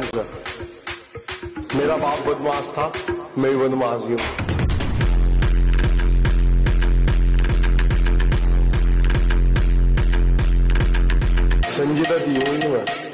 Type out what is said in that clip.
Sir. मेरा बाप बदमाश था, मैं ही बदमाश हूँ। संजीदा दी हुई मैं।